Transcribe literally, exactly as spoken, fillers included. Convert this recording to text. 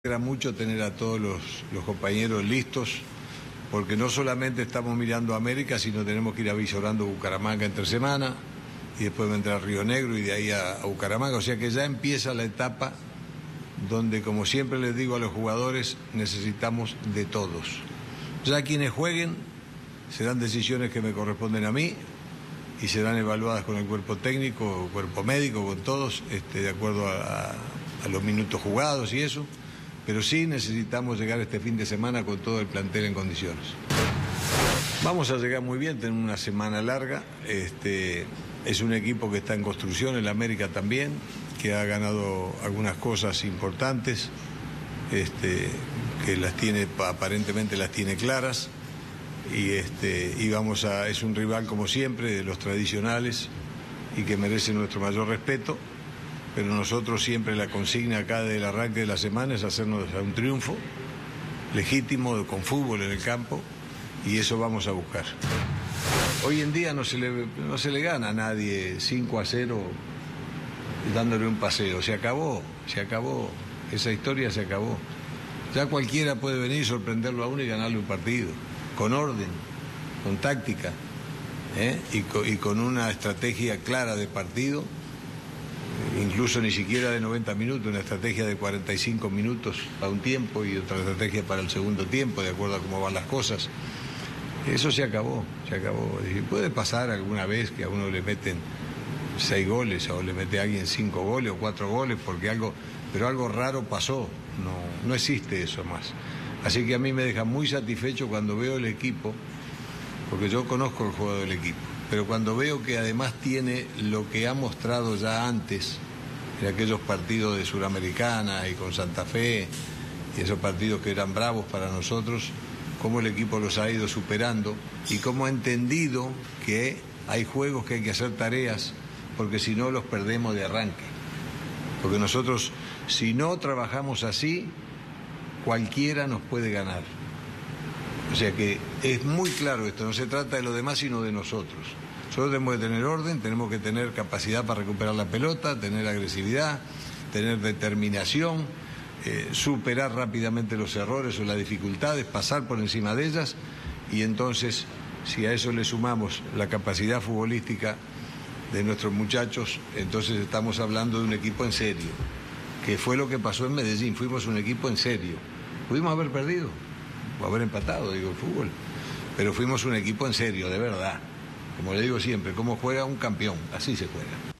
Era mucho tener a todos los, los compañeros listos, porque no solamente estamos mirando a América, sino tenemos que ir avisorando Bucaramanga entre semana, y después vendrá Río Negro y de ahí a, a Bucaramanga. O sea que ya empieza la etapa donde, como siempre les digo a los jugadores, necesitamos de todos. Ya quienes jueguen serán decisiones que me corresponden a mí y serán evaluadas con el cuerpo técnico, cuerpo médico, con todos, este, de acuerdo a, a los minutos jugados y eso. Pero sí necesitamos llegar este fin de semana con todo el plantel en condiciones. Vamos a llegar muy bien, tenemos una semana larga. Este, es un equipo que está en construcción, el América también, que ha ganado algunas cosas importantes, este, que las tiene, aparentemente las tiene claras. Y, este, y vamos a, es un rival como siempre, de los tradicionales y que merece nuestro mayor respeto. Pero nosotros siempre la consigna acá del arranque de la semana es hacernos a un triunfo legítimo, con fútbol en el campo, y eso vamos a buscar. Hoy en día no se le, no se le gana a nadie cinco a cero dándole un paseo. Se acabó, se acabó, esa historia se acabó. Ya cualquiera puede venir, sorprenderlo a uno y ganarle un partido, con orden, con táctica, ¿eh? y, con, y con una estrategia clara de partido. Incluso ni siquiera de noventa minutos, una estrategia de cuarenta y cinco minutos para un tiempo y otra estrategia para el segundo tiempo, de acuerdo a cómo van las cosas. Eso se acabó, se acabó. Y puede pasar alguna vez que a uno le meten seis goles o le mete a alguien cinco goles o cuatro goles, porque algo, pero algo raro pasó, no, no existe eso más. Así que a mí me deja muy satisfecho cuando veo el equipo, porque yo conozco el juego del equipo. Pero cuando veo que además tiene lo que ha mostrado ya antes, en aquellos partidos de Suramericana y con Santa Fe, y esos partidos que eran bravos para nosotros, cómo el equipo los ha ido superando y cómo ha entendido que hay juegos que hay que hacer tareas, porque si no los perdemos de arranque. Porque nosotros, si no trabajamos así, cualquiera nos puede ganar. O sea que es muy claro esto, no se trata de lo demás sino de nosotros. Nosotros tenemos que tener orden, tenemos que tener capacidad para recuperar la pelota, tener agresividad, tener determinación, eh, superar rápidamente los errores o las dificultades, pasar por encima de ellas, y entonces, si a eso le sumamos la capacidad futbolística de nuestros muchachos, entonces estamos hablando de un equipo en serio, que fue lo que pasó en Medellín, fuimos un equipo en serio. Pudimos haber perdido o haber empatado, digo, el fútbol, pero fuimos un equipo en serio, de verdad. Como le digo siempre, cómo juega un campeón, así se juega.